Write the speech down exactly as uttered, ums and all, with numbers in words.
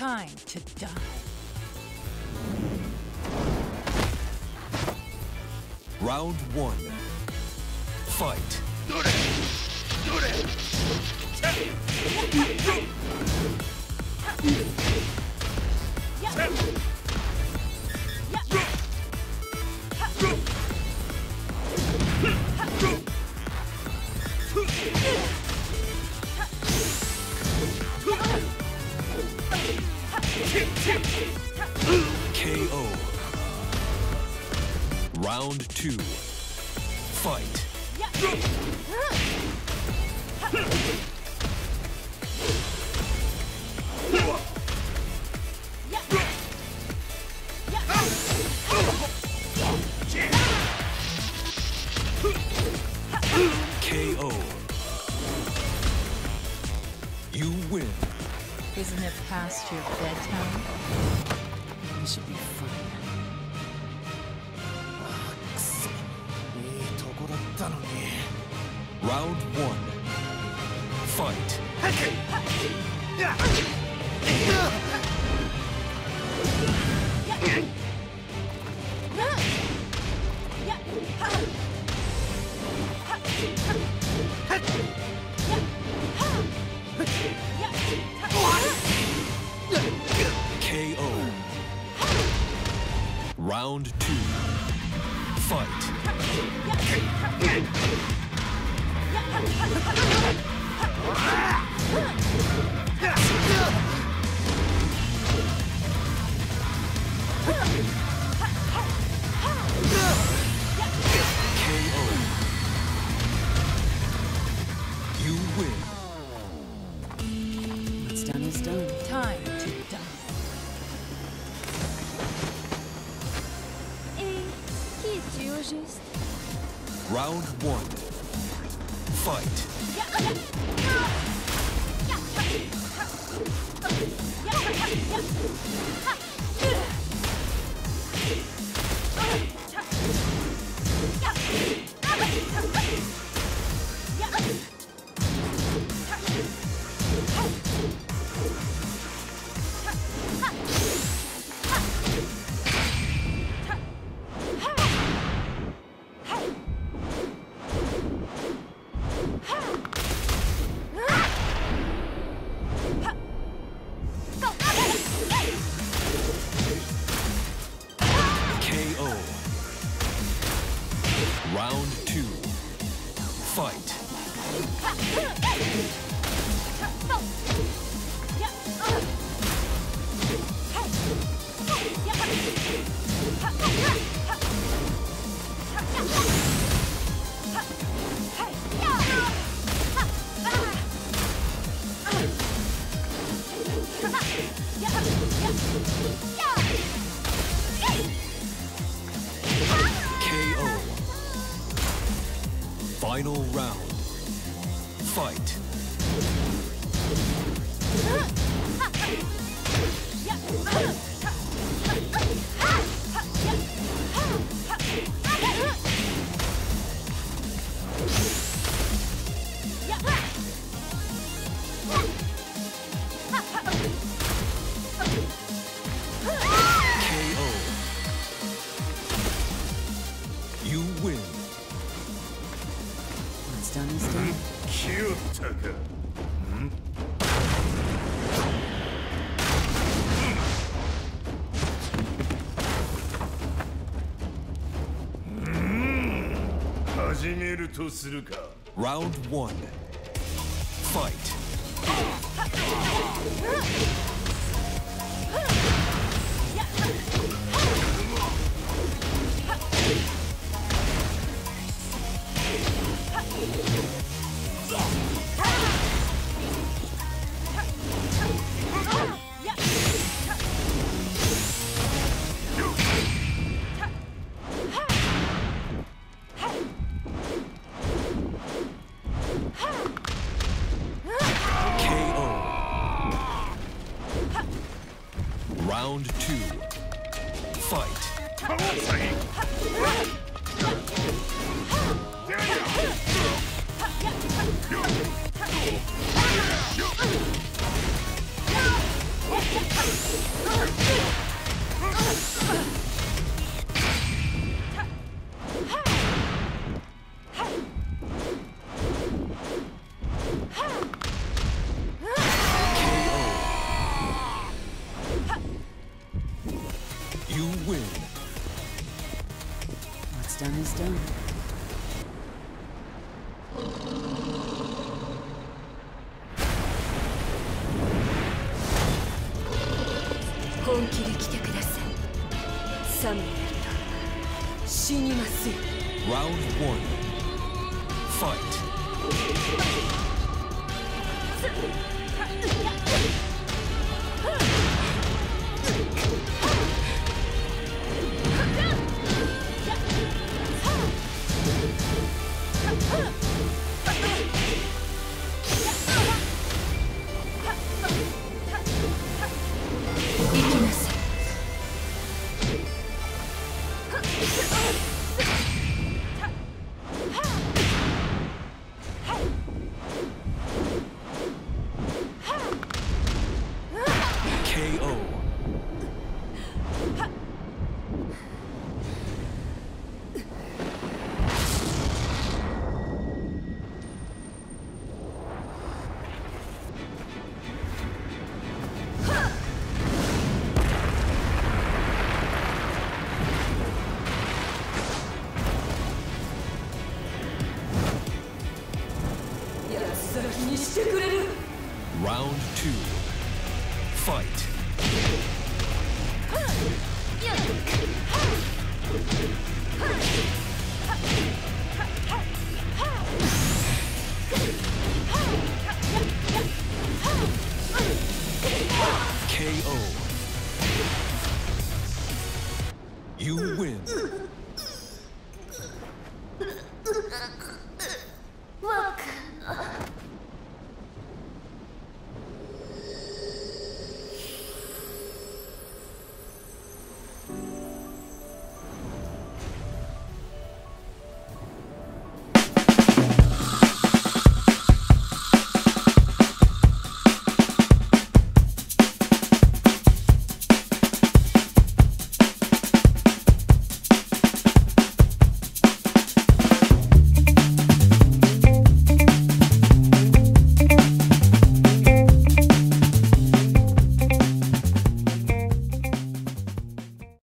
Time to die. Round one. Fight. K O. Round two. Fight. K O. You win. Isn't it past your bedtime? We should be fine. Round one. Fight. K O. Round two. Fight. K O. You win. What's done is done. Time to die. Et qui es-tu au juste? Round one. Fight. K O. Round two. Fight. K O. Final round. Fight. K O. You win. What's done is done. 来よったか。始めるとするか。 Round one. Fight. K O. done is done. 本気で来てください。サムエルと死にますよ。 Round one. Fight. K O. Round two. Fight. K O. You win.